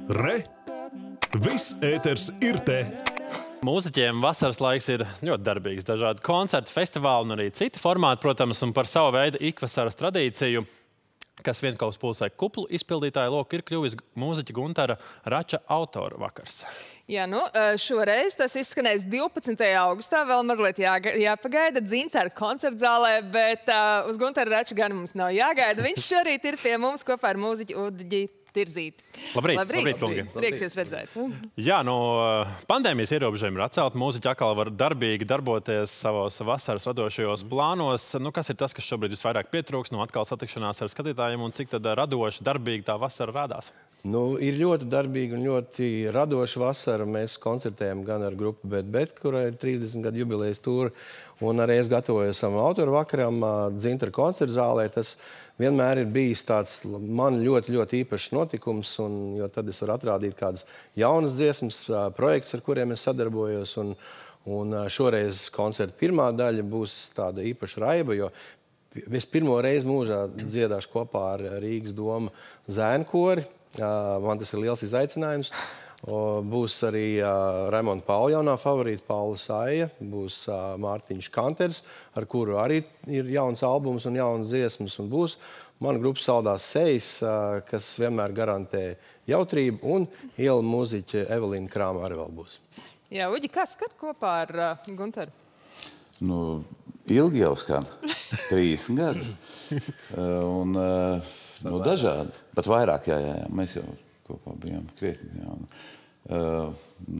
Re! Viss ēters ir te! Mūziķiem vasaras laiks ir ļoti darbīgs. Dažādi koncerti, festivāli un arī citi formāti, protams, un par savu veidu ikvasaras tradīciju, kas vienkaus pulsē kuplu izpildītāju loku, ir kļuvis mūziķa Guntara Rača autora vakars. Jā, šoreiz tas izskanēs 12. augustā, vēl mazliet jāpagaida Dzintara koncertzālē, bet uz Guntara Rača gan mums nav jāgaida. Viņš šorīt ir pie mums kopā ar mūziķu Uģi Tirzīti. Labrīt, kungi. Prieks jūs redzēt. Jā, pandēmijas ierobežojumi ir atcelti. Mūziķi atkal var darbīgi darboties savos vasaras radošajos plānos. Kas ir tas, kas šobrīd visvairāk pietrūks no atkal satikšanās ar skatītājiem, un cik tad radoši, darbīgi tā vasara rādās? Ir ļoti darbīga un ļoti radoša vasara. Mēs koncertējam gan ar grupu Bet, kurai ir 30 gadu jubilejas tūri, un arī es gatavojos savam autoru vakaram Dzintara koncertzālē. Tas vienmēr ir bijis tāds man ļoti, ļoti īpašs notikums, jo tad es varu atrādīt kādas jaunas dziesmas, projekts, ar kuriem es sadarbojos. Un šoreiz koncerta pirmā daļa būs tāda īpaša raiba, jo es pirmo reizi mūžā dziedāšu kopā ar Rīgas doma zēnu kori. Man tas ir liels izaicinājums. Būs arī Raimonda Paula jaunā favorīta Paula Saija, būs Mārtiņš Kanters, ar kuru arī ir jauns albums un jaunas dziesmas, un būs mana grupa Saldās sejas, kas vienmēr garantē jautrību, un iela mūziķe Evelīna Krāma arī vēl būs. Jā, Uģi, kas skan kopā ar Guntaru? Ilgi jau skan, 30 gadi, un dažādi, pat vairāk, jā, mēs jau kopā bijām krietni, jā.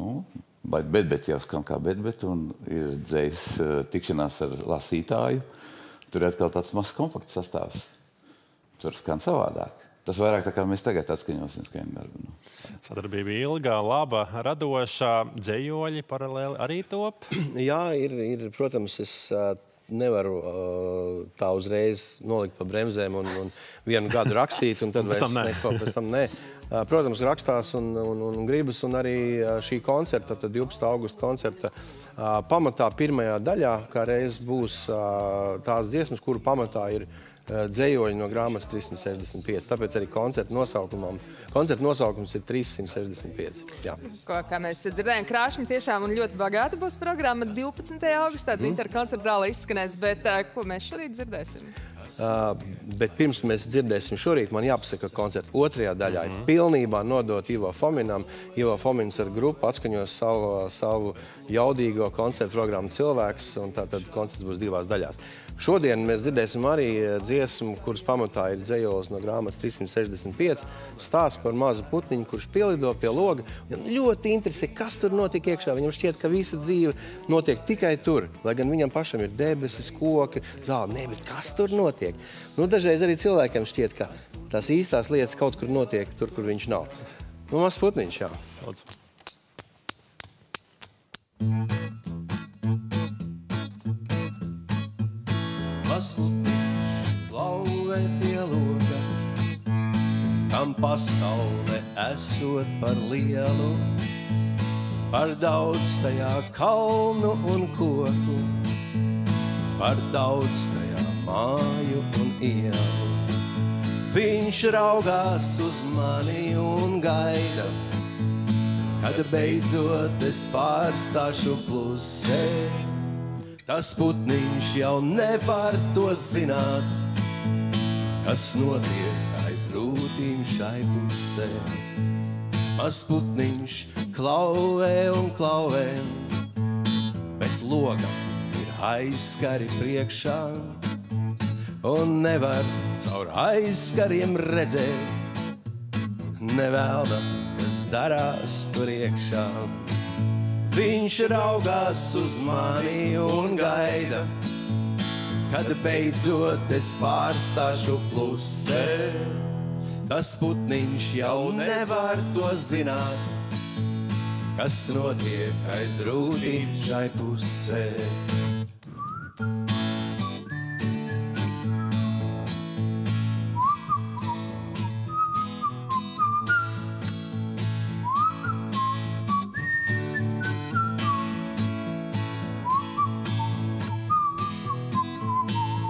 Bet jau skan kā Bet, un ir dzējs tikšanās ar lasītāju. Tur ir atkal tāds mazs kompakts sastāvs. Tur skan savādāk. Tas vairāk tā kā mēs tagad atskaņosim skaņu darbu. Sadarbība ilga, laba, radoša, dzējoļi paralēli arī top? Jā, ir, protams, es nevaru tā uzreiz nolikt pa bremzēm un vienu gadu rakstīt, un tad pēc tam nē. Protams, rakstās un gribas, un arī šī koncerta, tad 12. augusta koncerta pamatā pirmajā daļā, kā reiz būs tās dziesmas, kuru pamatā ir dzējoļi no grāmatas 365. Tāpēc arī koncerta nosaukums ir 365. Jā. Kā mēs dzirdējām, krāšņi tiešām un ļoti bagāta būs programma 12. augustā. Dzintara koncertzāle izskanēs, bet ko mēs šorīt dzirdēsim? Bet pirms mēs dzirdēsim šorīt, man jāpasaka, ka koncerta otrajā daļā ir pilnībā nodot Ivo Fominam. Ivo Fomins ar grupu atskaņos savu jaudīgo koncertu programmu Cilvēks, un tātad koncerts būs divās daļās. Šodien mēs dzirdēsim arī dziesmu, kuras pamatā ir dzējolis no grāmatas 365, stāsts par mazu putniņu, kurš pielido pie loga. Ļoti interesē, kas tur notiek iekšā. Viņam šķiet, ka visa dzīve notiek tikai tur, lai gan viņam pašam ir debesis, koki, zāle. Nē, bet kas tur notiek? Dažreiz arī cilvēkiem šķiet, ka tās īstās lietas kaut kur notiek tur, kur viņš nav. Mazs putniņš, jā. Mazs putniņš klauvē pie loga, kam pasaule esot par lielu, par daudz tajā kalnu un koku, par daudz tajā māju un ielu. Viņš raugās uz mani un gaida, kad beidzot es pārstāšu klusē. Tas putniņš jau nevar to zināt, kas notiek aiz rūtīm šai pusē. Mazs putniņš klauvē un klauvē, bet logam ir aizskari priekšā, un nevar caur aizskariem redzēt nevēlna, kas darās tur iekšā. Viņš raugās uz mani un gaida, kad beidzot es pārstāšu klusē. Tas putniņš jau nevar to zināt, kas notiek aiz rūtīm šai pusē.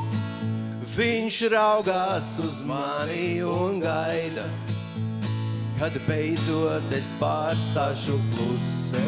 Viņš raugās uz mani un gaida, kad beidzot es pārstāšu klusē.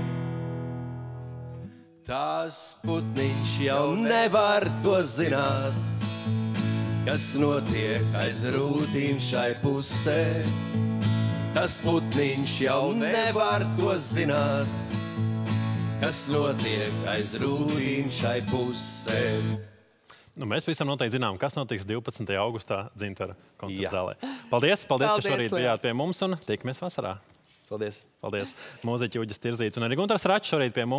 Tās putniņš jau nevar to zināt, kas notiek aiz rūtīm šai pusē. Tas putniņš jau nevar to zināt, kas notiek aiz rūtīm šai pusē. Nu, mēs visam noteikti zinām, kas notiks 12. augustā Dzintara koncerta zālē. Paldies, ka šorīt bijāt pie mums un tikamies vasarā. Paldies. Paldies. Mūziķi Uģis Tirzīts un arī Guntars Račs šorīt pie mums.